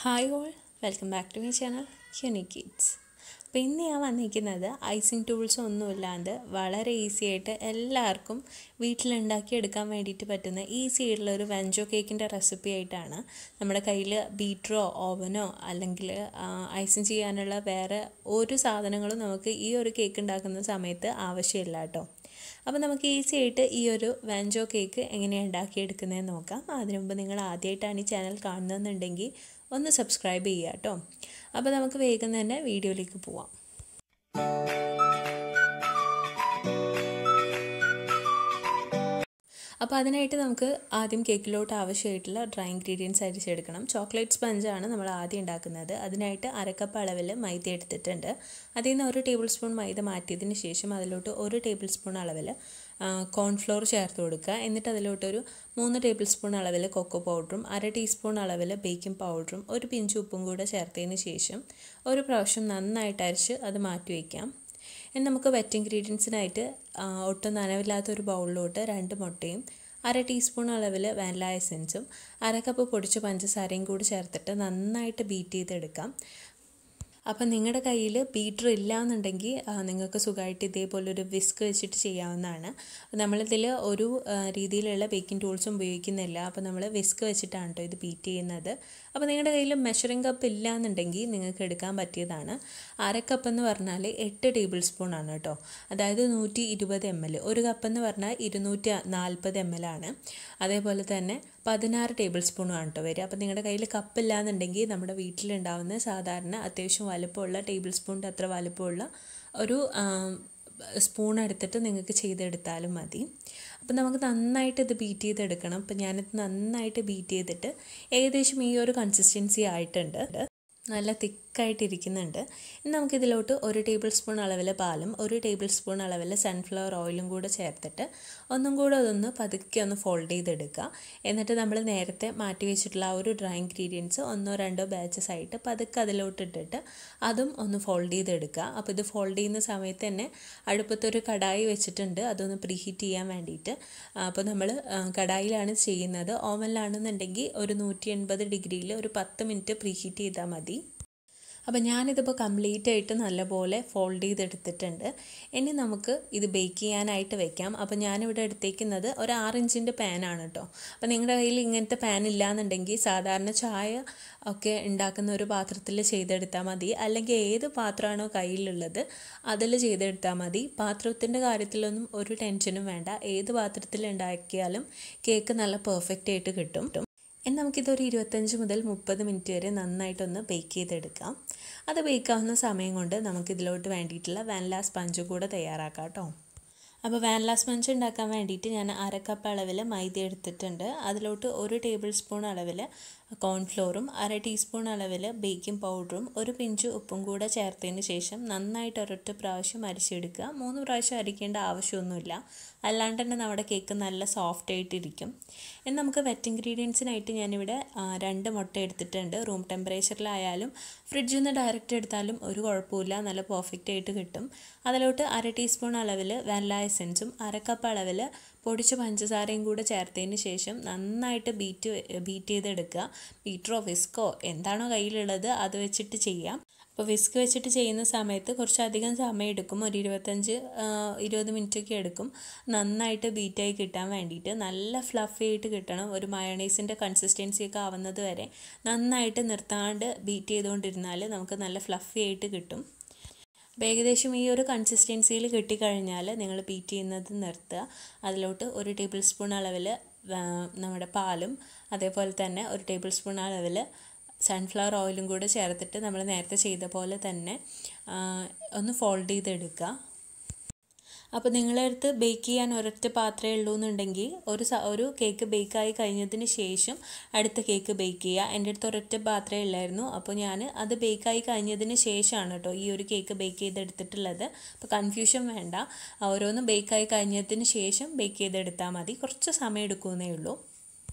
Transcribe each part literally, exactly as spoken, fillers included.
Hi all, welcome back to my channel unique kids. അപ്പോൾ ഇന്ന് ഞാൻ വന്നിരിക്കുന്നത് ഐസിങ് ടൂൾസ് ഒന്നുമില്ലാണ്ട് വളരെ ഈസി ആയിട്ട് എല്ലാവർക്കും വീട്ടിലുണ്ടാക്കി എടുക്കാൻ വേണ്ടിയിട്ട് പറ്റുന്ന ഈസി ആയിട്ടുള്ള ഒരു വെഞ്ചോ കേക്കിൻ്റെ റെസിപ്പി ആയിട്ടാണ്. നമ്മുടെ കയ്യിൽ ബീറ്ററോ ഓവനോ അല്ലെങ്കിൽ ഐസിങ് ചെയ്യാനുള്ള വേറെ ഒരു സാധനങ്ങളും നമുക്ക് ഈ ഒരു കേക്ക് ഉണ്ടാക്കുന്ന സമയത്ത് ആവശ്യമില്ല കേട്ടോ. അപ്പോൾ നമുക്ക് ഈസി ആയിട്ട് ഈ ഒരു വാഞ്ചോ കേക്ക് എങ്ങനെയാണ് ഉണ്ടാക്കിയെടുക്കുന്നതെന്ന് നോക്കാം. അതിനു മുമ്പ് നിങ്ങൾ ആദ്യമായിട്ടാണ് ഈ ചാനൽ കാണുന്നതെന്നുണ്ടെങ്കിൽ ഒന്ന് സബ്സ്ക്രൈബ് ചെയ്യുക കേട്ടോ. അപ്പോൾ നമുക്ക് വേഗം തന്നെ വീഡിയോയിലേക്ക് പോവാം. അപ്പോൾ അതിനായിട്ട് നമുക്ക് ആദ്യം കേക്കിലോട്ട് ആവശ്യമായിട്ടുള്ള ഡ്രൈ ഇൻഗ്രീഡിയൻസ് അരിച്ചെടുക്കണം. ചോക്ലേറ്റ് സ്പഞ്ചാണ് നമ്മൾ ആദ്യം ഉണ്ടാക്കുന്നത്. അതിനായിട്ട് അരക്കപ്പ് അളവിൽ മൈദ എടുത്തിട്ടുണ്ട്. അതിൽ നിന്ന് ഒരു ടേബിൾ സ്പൂൺ മൈദ മാറ്റിയതിന് ശേഷം അതിലോട്ട് ഒരു ടേബിൾ സ്പൂൺ അളവിൽ കോൺഫ്ലോർ ചേർത്ത് കൊടുക്കുക. എന്നിട്ട് അതിലോട്ടൊരു മൂന്ന് ടേബിൾ സ്പൂൺ അളവിൽ കൊക്കോ പൗഡറും അര ടീസ്പൂൺ അളവിൽ ബേക്കിംഗ് പൗഡറും ഒരു പിഞ്ച് ഉപ്പും കൂടെ ചേർത്തതിന് ശേഷം ഒരു പ്രാവശ്യം നന്നായിട്ട് അരച്ച് അത് മാറ്റി വയ്ക്കാം. ഇനി നമുക്ക് വെറ്റ് ഇൻഗ്രീഡിയൻസിനായിട്ട് ഒട്ടും നനവില്ലാത്തൊരു ബൗളിലോട്ട് രണ്ട് മുട്ടയും അര ടീസ്പൂൺ അളവിൽ വാനില എസൻസും അര കപ്പ് പൊടിച്ച പഞ്ചസാരയും കൂടി ചേർത്തിട്ട് നന്നായിട്ട് ബീറ്റ് ചെയ്തെടുക്കാം. അപ്പം നിങ്ങളുടെ കയ്യിൽ ബീറ്റർ ഇല്ല എന്നുണ്ടെങ്കിൽ നിങ്ങൾക്ക് സുഖമായിട്ട് ഇതേപോലൊരു വിസ്ക് വെച്ചിട്ട് ചെയ്യാവുന്നതാണ്. നമ്മളിതിൽ ഒരു രീതിയിലുള്ള ബേക്കിംഗ് ടൂൾസും ഉപയോഗിക്കുന്നില്ല. അപ്പോൾ നമ്മൾ വിസ്ക് വെച്ചിട്ടാണ് കേട്ടോ ഇത് ബീറ്റ് ചെയ്യുന്നത്. അപ്പോൾ നിങ്ങളുടെ കയ്യിൽ മെഷറിംഗ് കപ്പ് ഇല്ല എന്നുണ്ടെങ്കിൽ നിങ്ങൾക്ക് എടുക്കാൻ പറ്റിയതാണ്. അര കപ്പ് എന്ന് പറഞ്ഞാൽ എട്ട് ടേബിൾ സ്പൂൺ ആണ് കേട്ടോ. അതായത് നൂറ്റി ഇരുപത് എം എൽ. ഒരു കപ്പ് എന്ന് പറഞ്ഞാൽ ഇരുന്നൂറ്റി നാൽപ്പത് എം എൽ ആണ്. അതേപോലെ തന്നെ പതിനാറ് ടേബിൾ സ്പൂണും ആണ് കേട്ടോ വരിക. അപ്പോൾ നിങ്ങളുടെ കയ്യിൽ കപ്പില്ല എന്നുണ്ടെങ്കിൽ നമ്മുടെ വീട്ടിലുണ്ടാവുന്ന സാധാരണ അത്യാവശ്യം വലുപ്പമുള്ള ടേബിൾ സ്പൂണിൻ്റെ അത്ര വലുപ്പമുള്ള ഒരു സ്പൂൺ എടുത്തിട്ട് നിങ്ങൾക്ക് ചെയ്തെടുത്താലും മതി. അപ്പോൾ നമുക്ക് നന്നായിട്ട് ഇത് ബീറ്റ് ചെയ്തെടുക്കണം. അപ്പോൾ ഞാനിത് നന്നായിട്ട് ബീറ്റ് ചെയ്തിട്ട് ഏകദേശം ഈ ഒരു കൺസിസ്റ്റൻസി ആയിട്ടുണ്ട്. നല്ല തിക്കായിട്ടിരിക്കുന്നുണ്ട്. ഇനി നമുക്കിതിലോട്ട് ഒരു ടേബിൾ സ്പൂൺ അളവിൽ പാലും ഒരു ടേബിൾ സ്പൂൺ അളവിൽ സൺഫ്ലവർ ഓയിലും കൂടെ ചേർത്തിട്ട് ഒന്നും കൂടെ അതൊന്ന് പതുക്കെ ഒന്ന് ഫോൾഡ് ചെയ്തെടുക്കുക. എന്നിട്ട് നമ്മൾ നേരത്തെ മാറ്റി വെച്ചിട്ടുള്ള ആ ഒരു ഡ്രൈ ഇൻഗ്രീഡിയൻസ് ഒന്നോ രണ്ടോ ബാച്ചസ് ആയിട്ട് പതുക്കെ അതിലോട്ട് ഇട്ടിട്ട് അതും ഒന്ന് ഫോൾഡ് ചെയ്തെടുക്കുക. അപ്പോൾ ഇത് ഫോൾഡ് ചെയ്യുന്ന സമയത്ത് തന്നെ അടുപ്പത്തൊരു കടായി വെച്ചിട്ടുണ്ട്, അതൊന്ന് പ്രീഹീറ്റ് ചെയ്യാൻ വേണ്ടിയിട്ട്. അപ്പോൾ നമ്മൾ കടായിലാണ് ചെയ്യുന്നത്. ഓവനിലാണെന്നുണ്ടെങ്കിൽ ഒരു നൂറ്റി എൺപത് ഡിഗ്രിയിൽ ഒരു പത്ത് മിനിറ്റ് പ്രീഹീറ്റ് ചെയ്താൽ മതി. അപ്പോൾ ഞാനിതിപ്പോൾ കംപ്ലീറ്റ് ആയിട്ട് നല്ലപോലെ ഫോൾഡ് ചെയ്തെടുത്തിട്ടുണ്ട്. ഇനി നമുക്ക് ഇത് ബേക്ക് ചെയ്യാനായിട്ട് വെക്കാം. അപ്പോൾ ഞാനിവിടെ എടുത്തേക്കുന്നത് ഒരു ആറ് ഇഞ്ചിൻ്റെ പാനാണ് കേട്ടോ. അപ്പോൾ നിങ്ങളുടെ കയ്യിൽ ഇങ്ങനത്തെ പാൻ ഇല്ലയെന്നുണ്ടെങ്കിൽ സാധാരണ ചായ ഒക്കെ ഉണ്ടാക്കുന്ന ഒരു പാത്രത്തിൽ ചെയ്തെടുത്താൽ മതി. അല്ലെങ്കിൽ ഏത് പാത്രമാണോ കയ്യിലുള്ളത് അതിൽ ചെയ്തെടുത്താൽ മതി. പാത്രത്തിൻ്റെ കാര്യത്തിലൊന്നും ഒരു ടെൻഷനും വേണ്ട. ഏത് പാത്രത്തിൽ ഉണ്ടാക്കിയാലും കേക്ക് നല്ല പെർഫെക്റ്റ് ആയിട്ട് കിട്ടും. ഇനി നമുക്കിതൊരു ഇരുപത്തഞ്ച് മുതൽ മുപ്പത് മിനിറ്റ് വരെ നന്നായിട്ടൊന്ന് ബേക്ക് ചെയ്തെടുക്കാം. അത് ബേക്കാവുന്ന സമയം കൊണ്ട് നമുക്കിതിലോട്ട് വേണ്ടിയിട്ടുള്ള വാനില സ്പഞ്ച് കൂടെ തയ്യാറാക്കാം കേട്ടോ. അപ്പോൾ വാനില സ്പഞ്ച് ഉണ്ടാക്കാൻ വേണ്ടിയിട്ട് ഞാൻ അര കപ്പ് അളവിൽ മൈദ എടുത്തിട്ടുണ്ട്. അതിലോട്ട് ഒരു ടേബിൾ സ്പൂൺ അളവിൽ കോൺഫ്ലോറും അര ടീസ്പൂൺ അളവിൽ ബേക്കിംഗ് പൗഡറും ഒരു പിഞ്ച് ഉപ്പും കൂടെ ചേർത്തതിന് ശേഷം നന്നായിട്ട് ഒരൊറ്റ പ്രാവശ്യം അരിച്ചെടുക്കുക. മൂന്ന് പ്രാവശ്യം അരിക്കേണ്ട ആവശ്യമൊന്നുമില്ല, അല്ലാണ്ട് തന്നെ നമ്മുടെ കേക്ക് നല്ല സോഫ്റ്റ് ആയിട്ടിരിക്കും. ഇനി നമുക്ക് വെറ്റ് ഇൻഗ്രീഡിയൻസിനായിട്ട് ഞാനിവിടെ രണ്ട് മുട്ട എടുത്തിട്ടുണ്ട്. റൂം ടെമ്പറേച്ചറിലായാലും ഫ്രിഡ്ജിൽ നിന്ന് ഡയറക്റ്റ് എടുത്താലും ഒരു കുഴപ്പമില്ല, നല്ല പെർഫെക്റ്റ് ആയിട്ട് കിട്ടും. അതിലോട്ട് അര ടീസ്പൂൺ അളവിൽ വാനില എസൻസും അര കപ്പ് അളവിൽ പൊടിച്ച പഞ്ചസാരയും കൂടെ ചേർത്തതിന് ശേഷം നന്നായിട്ട് ബീറ്റ് ബീറ്റ് ചെയ്തെടുക്കുക. ബീറ്ററോ വിസ്കോ എന്താണോ കയ്യിലുള്ളത് അത് വെച്ചിട്ട് ചെയ്യാം. അപ്പോൾ വിസ്ക് വെച്ചിട്ട് ചെയ്യുന്ന സമയത്ത് കുറച്ചധികം സമയം എടുക്കും, ഒരു ഇരുപത്തഞ്ച് ഇരുപത് മിനിറ്റൊക്കെ എടുക്കും നന്നായിട്ട് ബീറ്റായി കിട്ടാൻ വേണ്ടിയിട്ട്. നല്ല ഫ്ലഫി ആയിട്ട് കിട്ടണം. ഒരു മയോണൈസിൻ്റെ കൺസിസ്റ്റൻസിയൊക്കെ ആവുന്നത് വരെ നന്നായിട്ട് നിർത്താണ്ട് ബീറ്റ് ചെയ്തുകൊണ്ടിരുന്നാൽ നമുക്ക് നല്ല ഫ്ലഫി ആയിട്ട് കിട്ടും. അപ്പോൾ ഏകദേശം ഈ ഒരു കൺസിസ്റ്റൻസിയിൽ കിട്ടിക്കഴിഞ്ഞാൽ നിങ്ങൾ ബീറ്റ് ചെയ്യുന്നത് നിർത്തുക. അതിലോട്ട് ഒരു ടേബിൾ സ്പൂൺ അളവിൽ നമ്മുടെ പാലും അതേപോലെ തന്നെ ഒരു ടേബിൾ സ്പൂൺ അളവിൽ സൺഫ്ലവർ ഓയിലും കൂടെ ചേർത്തിട്ട് നമ്മൾ നേരത്തെ ചെയ്ത പോലെ തന്നെ ഒന്ന് ഫോൾഡ് ചെയ്തെടുക്കുക. അപ്പോൾ നിങ്ങളുടെ അടുത്ത് ബേക്ക് ചെയ്യാൻ ഒരൊറ്റ പാത്രമേ ഉള്ളൂ എന്നുണ്ടെങ്കിൽ ഒരു ഒരു കേക്ക് ബേക്കായി കഴിഞ്ഞതിന് ശേഷം അടുത്ത കേക്ക് ബേക്ക് ചെയ്യുക. എൻ്റെ അടുത്ത് ഒരൊറ്റ പാത്രമേ ഉള്ളായിരുന്നു. അപ്പോൾ ഞാൻ അത് ബേക്കായി കഴിഞ്ഞതിന് ശേഷമാണ് കേട്ടോ ഈ ഒരു കേക്ക് ബേക്ക് ചെയ്തെടുത്തിട്ടുള്ളത്. അപ്പോൾ കൺഫ്യൂഷൻ വേണ്ട, ഓരോന്നും ബേക്കായി കഴിഞ്ഞതിന് ശേഷം ബേക്ക് ചെയ്തെടുത്താൽ മതി. കുറച്ച് സമയം എടുക്കുന്നേ ഉള്ളൂ.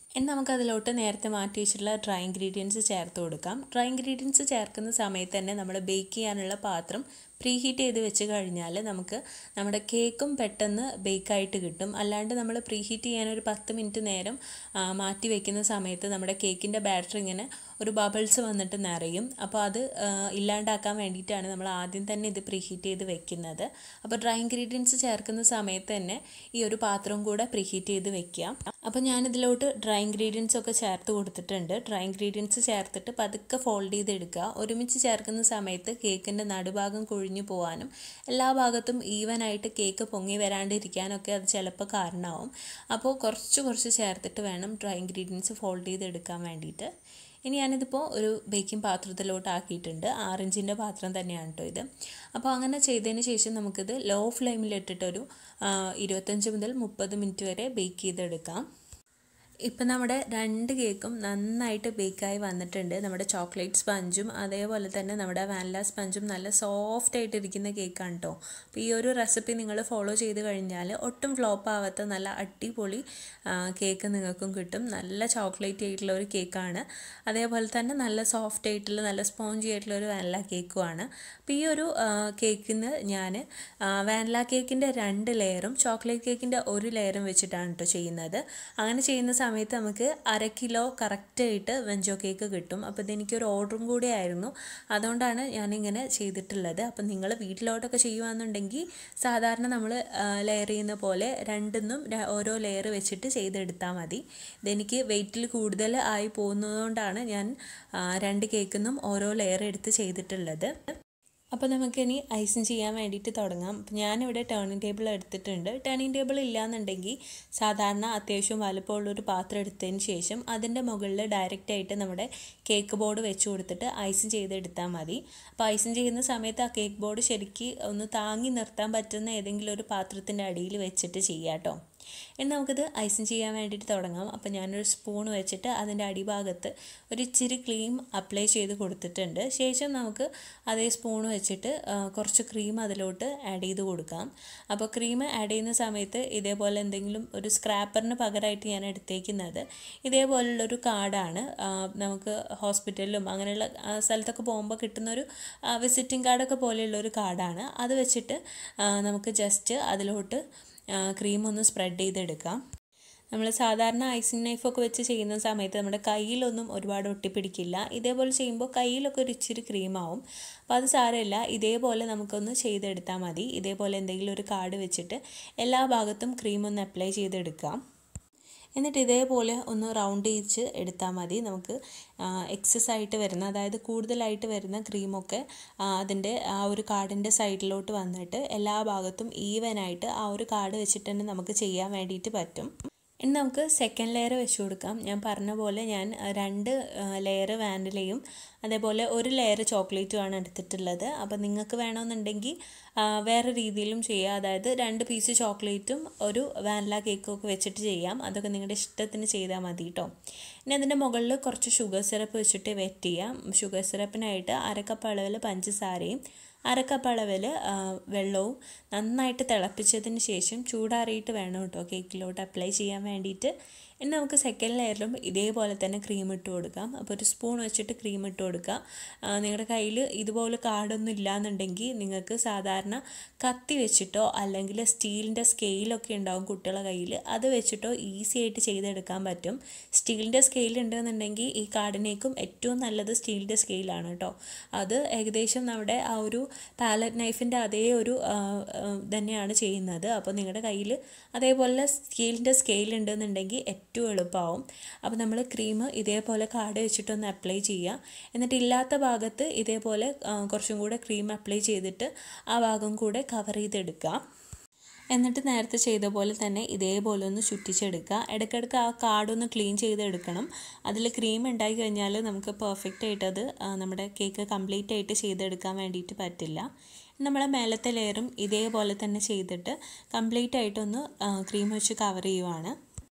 ഇനി നമുക്കതിലോട്ട് നേരത്തെ മാറ്റി വെച്ചിട്ടുള്ള ഡ്രൈ ഇൻഗ്രീഡിയൻസ് ചേർത്ത് കൊടുക്കാം. ഡ്രൈ ഇൻഗ്രീഡിയൻസ് ചേർക്കുന്ന സമയത്ത് തന്നെ നമ്മൾ ബേക്ക് ചെയ്യാനുള്ള പാത്രം പ്രീ ഹീറ്റ് ചെയ്ത് വെച്ച് കഴിഞ്ഞാൽ നമുക്ക് നമ്മുടെ കേക്കും പെട്ടെന്ന് ബേക്കായിട്ട് കിട്ടും. അല്ലാണ്ട് നമ്മൾ പ്രീ ഹീറ്റ് ചെയ്യാൻ ഒരു പത്ത് മിനിറ്റ് നേരം മാറ്റി വെക്കുന്ന സമയത്ത് നമ്മുടെ കേക്കിൻ്റെ ബാറ്റർ ഇങ്ങനെ ഒരു ബബിൾസ് വന്നിട്ട് നിറയും. അപ്പോൾ അത് ഇല്ലാണ്ടാക്കാൻ വേണ്ടിയിട്ടാണ് നമ്മൾ ആദ്യം തന്നെ ഇത് പ്രീ ഹീറ്റ് ചെയ്ത് വെക്കുന്നത്. അപ്പോൾ ഡ്രൈ ഇൻഗ്രീഡിയൻസ് ചേർക്കുന്ന സമയത്ത് തന്നെ ഈ ഒരു പാത്രം കൂടെ പ്രീ ഹീറ്റ് ചെയ്ത് വെക്കുക. അപ്പോൾ ഞാനിതിലോട്ട് ഡ്രൈ ഇൻഗ്രീഡിയൻസ് ഒക്കെ ചേർത്ത് കൊടുത്തിട്ടുണ്ട്. ഡ്രൈ ഇൻഗ്രീഡിയൻസ് ചേർത്തിട്ട് പതുക്കെ ഫോൾഡ് ചെയ്തെടുക്കുക. ഒരുമിച്ച് ചേർക്കുന്ന സമയത്ത് കേക്കിൻ്റെ നടുഭാഗം കൊഴിഞ്ഞു പോകാനും എല്ലാ ഭാഗത്തും ഈവനായിട്ട് കേക്ക് പൊങ്ങി വരാണ്ടിരിക്കാനൊക്കെ അത് ചിലപ്പോൾ കാരണമാവും. അപ്പോൾ കുറച്ച് കുറച്ച് ചേർത്തിട്ട് വേണം ഡ്രൈ ഇൻഗ്രീഡിയൻസ് ഫോൾഡ് ചെയ്തെടുക്കാൻ വേണ്ടിയിട്ട്. ഇനി ഞാനിതിപ്പോൾ ഒരു ബേക്കിംഗ് പാത്രത്തിലോട്ട് ആക്കിയിട്ടുണ്ട്. ആറിഞ്ചിൻ്റെ പാത്രം തന്നെയാണ് കേട്ടോ ഇത്. അപ്പോൾ അങ്ങനെ ചെയ്തതിന് ശേഷം നമുക്കിത് ലോ ഫ്ലെയിമിലിട്ടിട്ടൊരു ഇരുപത്തഞ്ച് മുതൽ മുപ്പത് മിനിറ്റ് വരെ ബേക്ക് ചെയ്തെടുക്കാം. ഇപ്പം നമ്മുടെ രണ്ട് കേക്കും നന്നായിട്ട് ബേക്കായി വന്നിട്ടുണ്ട്. നമ്മുടെ ചോക്ലേറ്റ് സ്പഞ്ചും അതേപോലെ തന്നെ നമ്മുടെ വാനില സ്പഞ്ചും നല്ല സോഫ്റ്റ് ആയിട്ടിരിക്കുന്ന കേക്കാണ് കേട്ടോ. അപ്പോൾ ഈ ഒരു റെസിപ്പി നിങ്ങൾ ഫോളോ ചെയ്ത് കഴിഞ്ഞാൽ ഒട്ടും ഫ്ലോപ്പ് ആവാത്ത നല്ല അടിപൊളി കേക്ക് നിങ്ങൾക്കും കിട്ടും. നല്ല ചോക്ലേറ്റ് ആയിട്ടുള്ള ഒരു കേക്കാണ്. അതേപോലെ തന്നെ നല്ല സോഫ്റ്റ് ആയിട്ടുള്ള നല്ല സ്പോഞ്ചി ആയിട്ടുള്ള ഒരു വാനില കേക്കുമാണ്. അപ്പോൾ ഈ ഒരു കേക്കിന് ഞാൻ വാനില കേക്കിൻ്റെ രണ്ട് ലെയറും ചോക്ലേറ്റ് കേക്കിൻ്റെ ഒരു ലെയറും വെച്ചിട്ടാണ് കേട്ടോ ചെയ്യുന്നത്. അങ്ങനെ ചെയ്യുന്ന സമയത്ത് നമുക്ക് അര കിലോ കറക്റ്റായിട്ട് വെഞ്ചോ കേക്ക് കിട്ടും. അപ്പോൾ ഇതെനിക്കൊരു ഓർഡറും കൂടി ആയിരുന്നു, അതുകൊണ്ടാണ് ഞാനിങ്ങനെ ചെയ്തിട്ടുള്ളത്. അപ്പം നിങ്ങൾ വീട്ടിലോട്ടൊക്കെ ചെയ്യുകയാണെന്നുണ്ടെങ്കിൽ സാധാരണ നമ്മൾ ലെയർ ചെയ്യുന്ന പോലെ രണ്ടിന്നും ഓരോ ലെയർ വെച്ചിട്ട് ചെയ്തെടുത്താൽ മതി. ഇതെനിക്ക് വെയിറ്റിൽ കൂടുതൽ ആയി പോകുന്നതുകൊണ്ടാണ് ഞാൻ രണ്ട് കേക്കിന്നും ഓരോ ലെയർ എടുത്ത് ചെയ്തിട്ടുള്ളത്. അപ്പോൾ നമുക്കിനി ഐസിങ് ചെയ്യാൻ വേണ്ടിയിട്ട് തുടങ്ങാം. അപ്പോൾ ഞാനിവിടെ ടേണിംഗ് ടേബിൾ എടുത്തിട്ടുണ്ട്. ടേണിംഗ് ടേബിൾ ഇല്ലയെന്നുണ്ടെങ്കിൽ സാധാരണ അത്യാവശ്യം വലുപ്പമുള്ളൊരു പാത്രം എടുത്തതിന് ശേഷം അതിൻ്റെ മുകളിൽ ഡയറക്റ്റായിട്ട് നമ്മുടെ കേക്ക് ബോർഡ് വെച്ച് കൊടുത്തിട്ട് ഐസിങ് ചെയ്തെടുത്താൽ മതി. അപ്പോൾ ഐസിങ് ചെയ്യുന്ന സമയത്ത് ആ കേക്ക് ബോർഡ് ശരിക്ക് ഒന്ന് താങ്ങി നിർത്താൻ പറ്റുന്ന ഏതെങ്കിലും ഒരു പാത്രത്തിൻ്റെ അടിയിൽ വെച്ചിട്ട് ചെയ്യാം കേട്ടോ. ഇനി നമുക്കിത് ഐസിങ് ചെയ്യാൻ വേണ്ടിയിട്ട് തുടങ്ങാം. അപ്പോൾ ഞാനൊരു സ്പൂൺ വെച്ചിട്ട് അതിൻ്റെ അടിഭാഗത്ത് ഒരു ഇച്ചിരി ക്രീം അപ്ലൈ ചെയ്ത് കൊടുത്തിട്ടുണ്ട്. ശേഷം നമുക്ക് അതേ സ്പൂൺ വെച്ചിട്ട് കുറച്ച് ക്രീം അതിലോട്ട് ആഡ് ചെയ്ത് കൊടുക്കാം. അപ്പോൾ ക്രീം ആഡ് ചെയ്യുന്ന സമയത്ത് ഇതേപോലെ എന്തെങ്കിലും ഒരു സ്ക്രാപ്പറിന് പകരമായിട്ട് ഞാൻ എടുത്തേക്കുന്നത് ഇതേപോലുള്ളൊരു കാർഡാണ്. നമുക്ക് ഹോസ്പിറ്റലിലും അങ്ങനെയുള്ള സ്ഥലത്തൊക്കെ പോകുമ്പോൾ കിട്ടുന്നൊരു വിസിറ്റിംഗ് കാർഡൊക്കെ പോലെയുള്ളൊരു കാർഡാണ്. അത് വെച്ചിട്ട് നമുക്ക് ജസ്റ്റ് അതിലോട്ട് ക്രീം ഒന്ന് സ്പ്രെഡ് ചെയ്തെടുക്കാം. നമ്മൾ സാധാരണ ഐസിങ് നൈഫൊക്കെ വെച്ച് ചെയ്യുന്ന സമയത്ത് നമ്മുടെ കയ്യിലൊന്നും ഒരുപാട് ഒട്ടിപ്പിടിക്കില്ല. ഇതേപോലെ ചെയ്യുമ്പോൾ കയ്യിലൊക്കെ ഒരു ഇച്ചിരി ക്രീമാവും. അപ്പോൾ അത് സാരമില്ല, ഇതേപോലെ നമുക്കൊന്ന് ചെയ്തെടുത്താൽ മതി. ഇതേപോലെ എന്തെങ്കിലും ഒരു കാർഡ് വെച്ചിട്ട് എല്ലാ ഭാഗത്തും ക്രീം ഒന്ന് അപ്ലൈ ചെയ്തെടുക്കാം. എന്നിട്ട് ഇതേപോലെ ഒന്ന് റൗണ്ട് ചെയ്ത് എടുത്താൽ മതി. നമുക്ക് എക്സസ് ആയിട്ട് വരുന്ന, അതായത് കൂടുതലായിട്ട് വരുന്ന ക്രീമൊക്കെ അതിൻ്റെ ആ ഒരു കാർഡിൻ്റെ സൈഡിലോട്ട് വന്നിട്ട് എല്ലാ ഭാഗത്തും ഈവനായിട്ട് ആ ഒരു കാർഡ് വെച്ചിട്ട് തന്നെ നമുക്ക് ചെയ്യാൻ വേണ്ടിയിട്ട് പറ്റും. ഇനി നമുക്ക് സെക്കൻഡ് ലെയർ വെച്ച് കൊടുക്കാം. ഞാൻ പറഞ്ഞ പോലെ ഞാൻ രണ്ട് ലെയർ വാനിലയും അതേപോലെ ഒരു ലെയർ ചോക്ലേറ്റുമാണ് എടുത്തിട്ടുള്ളത്. അപ്പോൾ നിങ്ങൾക്ക് വേണമെന്നുണ്ടെങ്കിൽ വേറെ രീതിയിലും ചെയ്യാം. അതായത് രണ്ട് പീസ് ചോക്ലേറ്റും ഒരു വാനില കേക്കും ഒക്കെ വെച്ചിട്ട് ചെയ്യാം. അതൊക്കെ നിങ്ങളുടെ ഇഷ്ടത്തിന് ചെയ്താൽ മതി കേട്ടോ. ഇനി അതിൻ്റെ മുകളിൽ കുറച്ച് ഷുഗർ സിറപ്പ് വെച്ചിട്ട് വെറ്റ് ചെയ്യാം. ഷുഗർ സിറപ്പിനായിട്ട് അരക്കപ്പ് അളവിൽ പഞ്ചസാരയും അരക്കപ്പ് അളവിൽ വെള്ളവും നന്നായിട്ട് തിളപ്പിച്ചതിന് ശേഷം ചൂടാറിയിട്ട് വേണം കേട്ടോ കേക്കിലോട്ട് അപ്ലൈ ചെയ്യാൻ വേണ്ടിയിട്ട്. ഇനി നമുക്ക് സെക്കൻഡ് ലെയറിലും ഇതേപോലെ തന്നെ ക്രീം ഇട്ട് കൊടുക്കാം. അപ്പോൾ ഒരു സ്പൂൺ വെച്ചിട്ട് ക്രീം ഇട്ട് കൊടുക്കുക. നിങ്ങളുടെ കയ്യിൽ ഇതുപോലെ കാർഡൊന്നും ഇല്ലയെന്നുണ്ടെങ്കിൽ നിങ്ങൾക്ക് സാധാരണ കത്തി വെച്ചിട്ടോ അല്ലെങ്കിൽ സ്റ്റീലിൻ്റെ സ്കെയിലൊക്കെ ഉണ്ടാവും കുട്ടികളുടെ കയ്യിൽ, അത് വെച്ചിട്ടോ ഈസി ആയിട്ട് ചെയ്തെടുക്കാൻ പറ്റും. സ്റ്റീലിൻ്റെ സ്കെയിൽ ഉണ്ടെന്നുണ്ടെങ്കിൽ ഈ കാർഡിനേക്കും ഏറ്റവും നല്ലത് സ്റ്റീലിൻ്റെ സ്കെയിലാണ് കേട്ടോ. അത് ഏകദേശം നമ്മുടെ ആ ഒരു പാലറ്റ് നൈഫിൻ്റെ അതേ ഒരു തന്നെയാണ് ചെയ്യുന്നത്. അപ്പോൾ നിങ്ങളുടെ കയ്യിൽ അതേപോലെ സ്റ്റീലിൻ്റെ സ്കെയിൽ ഉണ്ടെന്നുണ്ടെങ്കിൽ ഏറ്റവും എളുപ്പമാവും. അപ്പോൾ നമ്മൾ ക്രീം ഇതേപോലെ കാർഡ് വെച്ചിട്ടൊന്ന് അപ്ലൈ ചെയ്യുക. എന്നിട്ട് ഇല്ലാത്ത ഭാഗത്ത് ഇതേപോലെ കുറച്ചും കൂടെ ക്രീം അപ്ലൈ ചെയ്തിട്ട് ആ ഭാഗം കൂടെ കവർ ചെയ്തെടുക്കുക. എന്നിട്ട് നേരത്തെ ചെയ്ത പോലെ തന്നെ ഇതേപോലെ ഒന്ന് ചുറ്റിച്ചെടുക്കുക. ഇടയ്ക്കിടയ്ക്ക് ആ കാർഡൊന്ന് ക്ലീൻ ചെയ്തെടുക്കണം. അതിൽ ക്രീം ഉണ്ടായി കഴിഞ്ഞാൽ നമുക്ക് പെർഫെക്റ്റ് ആയിട്ടത് നമ്മുടെ കേക്ക് കംപ്ലീറ്റ് ആയിട്ട് ചെയ്തെടുക്കാൻ വേണ്ടിയിട്ട് പറ്റില്ല. നമ്മൾ മേലത്തെ ലെയറും ഇതേപോലെ തന്നെ ചെയ്തിട്ട് കംപ്ലീറ്റ് ആയിട്ടൊന്ന് ക്രീം വെച്ച് കവർ ചെയ്യുവാണ്.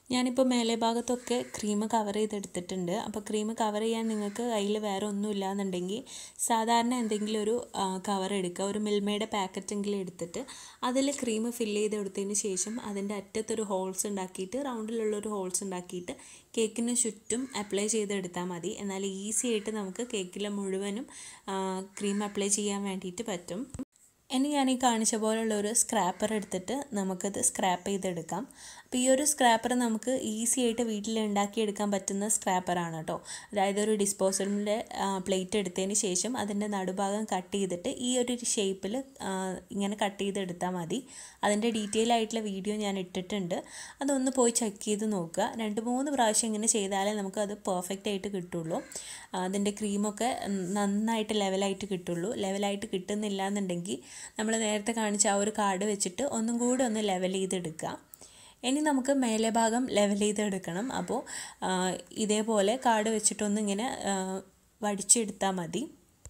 ഞാനിപ്പോൾ മേലെ ഭാഗത്തൊക്കെ ക്രീം കവർ ചെയ്തെടുത്തിട്ടുണ്ട്. അപ്പോൾ ക്രീം കവർ ചെയ്യാൻ നിങ്ങൾക്ക് കയ്യിൽ വേറെ ഒന്നും ഇല്ലാന്നുണ്ടെങ്കിൽ സാധാരണ എന്തെങ്കിലും ഒരു കവർ എടുക്കുക, ഒരു മിൽമയുടെ പാക്കറ്റെങ്കിലും എടുത്തിട്ട് അതിൽ ക്രീം ഫില്ല് ചെയ്തെടുത്തതിന് ശേഷം അതിൻ്റെ അറ്റത്തൊരു ഹോൾസ് ഉണ്ടാക്കിയിട്ട് റൗണ്ടിലുള്ളൊരു ഹോൾസ് ഉണ്ടാക്കിയിട്ട് കേക്കിന് ചുറ്റും അപ്ലൈ ചെയ്തെടുത്താൽ മതി. എന്നാൽ ഈസി ആയിട്ട് നമുക്ക് കേക്കിൽ മുഴുവനും ക്രീം അപ്ലൈ ചെയ്യാൻ വേണ്ടിയിട്ട് പറ്റും. ഇനി ഞാൻ ഈ കാണിച്ച പോലുള്ള ഒരു സ്ക്രാപ്പർ എടുത്തിട്ട് നമുക്കത് സ്ക്രാപ്പ് ചെയ്തെടുക്കാം. അപ്പോൾ ഈ ഒരു സ്ക്രാപ്പർ നമുക്ക് ഈസി ആയിട്ട് വീട്ടിൽ ഉണ്ടാക്കിയെടുക്കാൻ പറ്റുന്ന സ്ക്രാപ്പറാണ് കേട്ടോ. അതായത് ഒരു ഡിസ്പോസബിളിൻ്റെ പ്ലേറ്റ് എടുത്തതിന് ശേഷം അതിൻ്റെ നടുഭാഗം കട്ട് ചെയ്തിട്ട് ഈ ഒരു ഷേപ്പിൽ ഇങ്ങനെ കട്ട് ചെയ്തെടുത്താൽ മതി. അതിൻ്റെ ഡീറ്റെയിൽ ആയിട്ടുള്ള വീഡിയോ ഞാൻ ഇട്ടിട്ടുണ്ട്, അതൊന്ന് പോയി ചെക്ക് ചെയ്ത് നോക്കുക. രണ്ട് മൂന്ന് പ്രാവശ്യം ഇങ്ങനെ ചെയ്താലേ നമുക്ക് അത് പെർഫെക്റ്റ് ആയിട്ട് കിട്ടുള്ളൂ. അതിൻ്റെ ക്രീമൊക്കെ നന്നായിട്ട് ലെവലായിട്ട് കിട്ടുള്ളൂ. ലെവലായിട്ട് കിട്ടുന്നില്ല എന്നുണ്ടെങ്കിൽ നമ്മൾ നേരത്തെ കാണിച്ച ആ ഒരു കാർഡ് വെച്ചിട്ട് ഒന്നും കൂടി ഒന്ന് ലെവൽ ചെയ്തെടുക്കുക. ഇനി നമുക്ക് മേലെ ഭാഗം ലെവൽ ചെയ്തെടുക്കണം. അപ്പോൾ ഇതേപോലെ കാർഡ് വെച്ചിട്ടൊന്ന് ഇങ്ങനെ വടിച്ചെടുത്താൽ മതി.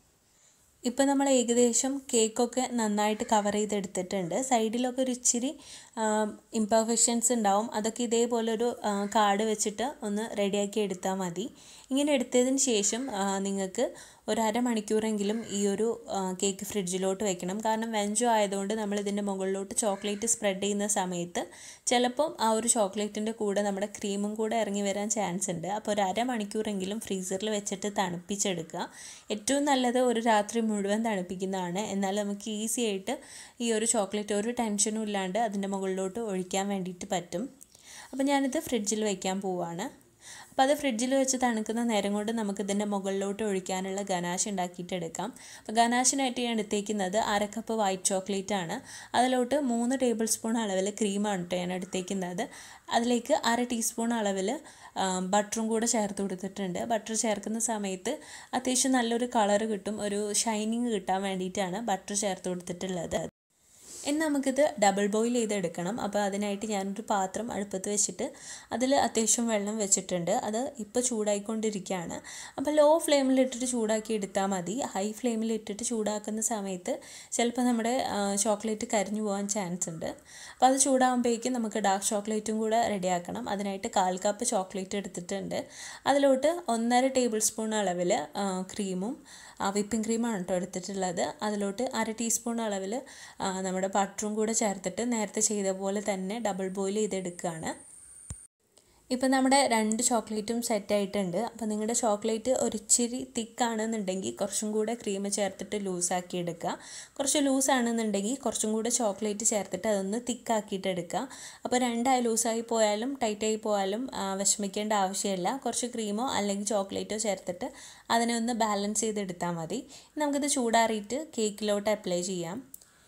ഇപ്പോൾ നമ്മൾ ഏകദേശം കേക്കൊക്കെ നന്നായിട്ട് കവർ ചെയ്തെടുത്തിട്ടുണ്ട്. സൈഡിലൊക്കെ ഒരു ഇച്ചിരി ഇംപെർഫെക്ഷൻസ് ഉണ്ടാവും, അതൊക്കെ ഇതേപോലെ ഒരു കാർഡ് വെച്ചിട്ട് ഒന്ന് റെഡിയാക്കി എടുത്താൽ മതി. ഇങ്ങനെ എടുത്തതിന് ശേഷം നിങ്ങൾക്ക് ഒരു അരമണിക്കൂറെങ്കിലും ഈ ഒരു കേക്ക് ഫ്രിഡ്ജിലോട്ട് വെക്കണം. കാരണം വെഞ്ചോ ആയതുകൊണ്ട് നമ്മൾ ഇതിൻ്റെ മുകളിലോട്ട് ചോക്ലേറ്റ് സ്പ്രെഡ് ചെയ്യുന്ന സമയത്ത് ചിലപ്പം ആ ഒരു ചോക്ലേറ്റിൻ്റെ കൂടെ നമ്മുടെ ക്രീമും കൂടെ ഇറങ്ങി വരാൻ ചാൻസ് ഉണ്ട്. അപ്പോൾ ഒരു അരമണിക്കൂറെങ്കിലും ഫ്രീസറിൽ വെച്ചിട്ട് തണുപ്പിച്ചെടുക്കുക. ഏറ്റവും നല്ലത് ഒരു രാത്രി മുഴുവൻ തണുപ്പിക്കുന്നതാണ്. എന്നാൽ നമുക്ക് ഈസി ആയിട്ട് ഈ ഒരു ചോക്ലേറ്റ് ഒരു ടെൻഷനും ഇല്ലാണ്ട് അതിൻ്റെ മുകളിലോട്ട് ഒഴിക്കാൻ വേണ്ടിയിട്ട് പറ്റും. അപ്പോൾ ഞാനിത് ഫ്രിഡ്ജിൽ വയ്ക്കാൻ പോവുകയാണ്. അപ്പോൾ അത് ഫ്രിഡ്ജിൽ വെച്ച് തണുക്കുന്ന നേരം കൊണ്ട് നമുക്ക് ഇതിൻ്റെ മുകളിലോട്ട് ഒഴിക്കാനുള്ള ഗനാഷ് ഉണ്ടാക്കിയിട്ടെടുക്കാം. അപ്പോൾ ഗനാഷിനായിട്ട് ഞാൻ എടുത്തേക്കുന്നത് അര കപ്പ് വൈറ്റ് ചോക്ലേറ്റ് ആണ്. അതിലോട്ട് മൂന്ന് ടേബിൾ സ്പൂൺ അളവിൽ ക്രീമാണ് കേട്ടോ ഞാൻ എടുത്തേക്കുന്നത്. അതിലേക്ക് അര ടീസ്പൂൺ അളവിൽ ബട്ടറും കൂടെ ചേർത്ത് കൊടുത്തിട്ടുണ്ട്. ബട്ടർ ചേർക്കുന്ന സമയത്ത് അത്യാവശ്യം നല്ലൊരു കളർ കിട്ടും, ഒരു ഷൈനിങ് കിട്ടാൻ വേണ്ടിയിട്ടാണ് ബട്ടർ ചേർത്ത് കൊടുത്തിട്ടുള്ളത്. ഇനി നമുക്കിത് ഡബിൾ ബോയിൽ ചെയ്തെടുക്കണം. അപ്പോൾ അതിനായിട്ട് ഞാനൊരു പാത്രം അടുപ്പത്ത് വെച്ചിട്ട് അതിൽ അത്യാവശ്യം വെള്ളം വെച്ചിട്ടുണ്ട്. അത് ഇപ്പോൾ ചൂടായിക്കൊണ്ടിരിക്കുകയാണ്. അപ്പോൾ ലോ ഫ്ലെയിമിലിട്ടിട്ട് ചൂടാക്കി എടുത്താൽ മതി. ഹൈ ഫ്ലെയിമിലിട്ടിട്ട് ചൂടാക്കുന്ന സമയത്ത് ചിലപ്പോൾ നമ്മുടെ ചോക്ലേറ്റ് കരിഞ്ഞു പോകാൻ ചാൻസ് ഉണ്ട്. അപ്പോൾ അത് ചൂടാകുമ്പോഴേക്കും നമുക്ക് ഡാർക്ക് ചോക്ലേറ്റും കൂടെ റെഡിയാക്കണം. അതിനായിട്ട് കാൽ കപ്പ് ചോക്ലേറ്റ് എടുത്തിട്ടുണ്ട്. അതിലോട്ട് ഒന്നര ടേബിൾ സ്പൂൺ അളവിൽ ക്രീമും വിപ്പിംഗ് ക്രീമാണ് കേട്ടോ എടുത്തിട്ടുള്ളത്. അതിലോട്ട് അര ടീസ്പൂൺ അളവിൽ നമ്മുടെ ബട്ടറും കൂടെ ചേർത്തിട്ട് നേരത്തെ ചെയ്ത പോലെ തന്നെ ഡബിൾ ബോയിൽ ചെയ്തെടുക്കുകയാണ്. ഇപ്പം നമ്മുടെ രണ്ട് ചോക്ലേറ്റും സെറ്റായിട്ടുണ്ട്. അപ്പോൾ നിങ്ങളുടെ ചോക്ലേറ്റ് ഒരിച്ചിരി തിക്കാണെന്നുണ്ടെങ്കിൽ കുറച്ചും കൂടെ ക്രീം ചേർത്തിട്ട് ലൂസാക്കി എടുക്കുക. കുറച്ച് ലൂസാണെന്നുണ്ടെങ്കിൽ കുറച്ചും കൂടെ ചോക്ലേറ്റ് ചേർത്തിട്ട് അതൊന്ന് തിക്കാക്കിയിട്ട് എടുക്കുക. അപ്പോൾ രണ്ടായി ലൂസായി പോയാലും ടൈറ്റായി പോയാലും വിഷമിക്കേണ്ട ആവശ്യമില്ല. കുറച്ച് ക്രീമോ അല്ലെങ്കിൽ ചോക്ലേറ്റോ ചേർത്തിട്ട് അതിനെ ഒന്ന് ബാലൻസ് ചെയ്തെടുത്താൽ മതി. നമുക്കിത് ചൂടാറിയിട്ട് കേക്കിലോട്ട് അപ്ലൈ ചെയ്യാം.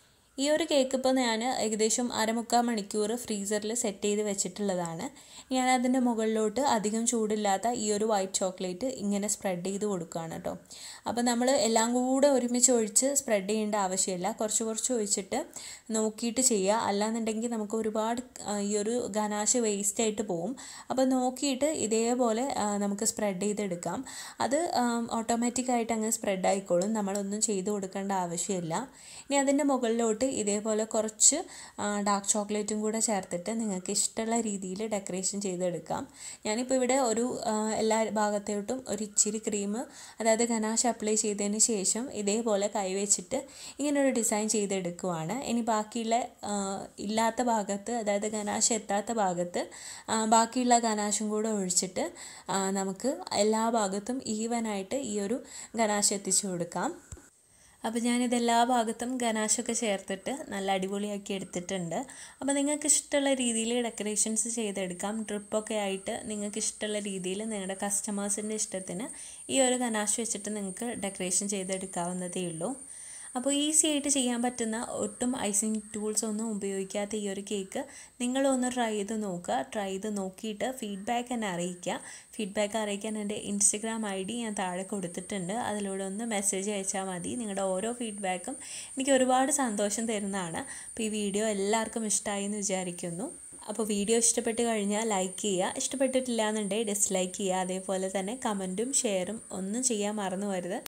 ഈ ഒരു കേക്ക് ഇപ്പോൾ ഞാൻ ഏകദേശം അരമുക്കാൽ മണിക്കൂർ ഫ്രീസറിൽ സെറ്റ് ചെയ്ത് വെച്ചിട്ടുള്ളതാണ്. ഞാൻ അതിൻ്റെ മുകളിലോട്ട് അധികം ചൂടില്ലാത്ത ഈ ഒരു വൈറ്റ് ചോക്ലേറ്റ് ഇങ്ങനെ സ്പ്രെഡ് ചെയ്ത് കൊടുക്കുകയാണ് കേട്ടോ. അപ്പോൾ നമ്മൾ എല്ലാം കൂടെ ഒരുമിച്ച് ഒഴിച്ച് സ്പ്രെഡ് ചെയ്യേണ്ട ആവശ്യമില്ല. കുറച്ച് കുറച്ച് ഒഴിച്ചിട്ട് നോക്കിയിട്ട് ചെയ്യുക. അല്ലാന്നുണ്ടെങ്കിൽ നമുക്ക് ഒരുപാട് ഈ ഒരു ഗനാഷ് വേസ്റ്റ് ആയിട്ട് പോവും. അപ്പോൾ നോക്കിയിട്ട് ഇതേപോലെ നമുക്ക് സ്പ്രെഡ് ചെയ്തെടുക്കാം. അത് ഓട്ടോമാറ്റിക്കായിട്ട് അങ്ങ് സ്പ്രെഡ് ആയിക്കോളും, നമ്മളൊന്നും ചെയ്ത് കൊടുക്കേണ്ട ആവശ്യമില്ല. ഇനി അതിൻ്റെ മുകളിലോട്ട് ഇതേപോലെ കുറച്ച് ഡാർക്ക് ചോക്ലേറ്റും കൂടെ ചേർത്തിട്ട് നിങ്ങൾക്ക് ഇഷ്ടമുള്ള രീതിയിൽ ഡെക്കറേഷൻ ചെയ്തെടുക്കാം. ഞാനിപ്പോൾ ഇവിടെ ഒരു എല്ലാ ഭാഗത്തോട്ടും ഒരു ഇച്ചിരി ക്രീം അതായത് ഗനാഷ് അപ്ലൈ ചെയ്തതിന് ശേഷം ഇതേപോലെ കൈവച്ചിട്ട് ഇങ്ങനൊരു ഡിസൈൻ ചെയ്തെടുക്കുവാണ്. ഇനി ബാക്കിയുള്ള ഇല്ലാത്ത ഭാഗത്ത് അതായത് ഗനാഷ് എത്താത്ത ഭാഗത്ത് ബാക്കിയുള്ള ഗനാഷും കൂടെ ഒഴിച്ചിട്ട് നമുക്ക് എല്ലാ ഭാഗത്തും ഈവനായിട്ട് ഈ ഒരു ഗനാഷ് എത്തിച്ചു കൊടുക്കാം. അപ്പോൾ ഞാനിത് എല്ലാ ഭാഗത്തും ഗനാഷൊക്കെ ചേർത്തിട്ട് നല്ല അടിപൊളിയാക്കി എടുത്തിട്ടുണ്ട്. അപ്പോൾ നിങ്ങൾക്ക് ഇഷ്ടമുള്ള രീതിയിൽ ഡെക്കറേഷൻസ് ചെയ്തെടുക്കാം. ഡ്രിപ്പൊക്കെ ആയിട്ട് നിങ്ങൾക്ക് ഇഷ്ടമുള്ള രീതിയിൽ നിങ്ങളുടെ കസ്റ്റമേഴ്സിൻ്റെ ഇഷ്ടത്തിന് ഈ ഒരു ഗനാഷ് വെച്ചിട്ട് നിങ്ങൾക്ക് ഡെക്കറേഷൻ ചെയ്തെടുക്കാവുന്നതേ ഉള്ളൂ. അപ്പോൾ ഈസി ആയിട്ട് ചെയ്യാൻ പറ്റുന്ന ഒട്ടും ഐസിങ് ടൂൾസ് ഒന്നും ഉപയോഗിക്കാത്ത ഈ ഒരു കേക്ക് നിങ്ങളൊന്ന് ട്രൈ ചെയ്ത് നോക്കുക. ട്രൈ ചെയ്ത് നോക്കിയിട്ട് ഫീഡ്ബാക്ക് എന്നെ അറിയിക്കുക. ഫീഡ്ബാക്ക് അറിയിക്കാൻ എൻ്റെ ഇൻസ്റ്റഗ്രാം ഐ ഡി ഞാൻ താഴെ കൊടുത്തിട്ടുണ്ട്. അതിലൂടെ ഒന്ന് മെസ്സേജ് അയച്ചാൽ മതി. നിങ്ങളുടെ ഓരോ ഫീഡ്ബാക്കും എനിക്ക് ഒരുപാട് സന്തോഷം തരുന്നതാണ്. അപ്പോൾ ഈ വീഡിയോ എല്ലാവർക്കും ഇഷ്ടമായി എന്ന് വിചാരിക്കുന്നു. അപ്പോൾ വീഡിയോ ഇഷ്ടപ്പെട്ട് കഴിഞ്ഞാൽ ലൈക്ക് ചെയ്യുക, ഇഷ്ടപ്പെട്ടിട്ടില്ല എന്നുണ്ടെങ്കിൽ ഡിസ്ലൈക്ക് ചെയ്യുക. അതേപോലെ തന്നെ കമൻറ്റും ഷെയറും ഒന്നും ചെയ്യാൻ മറന്നു വരുത്.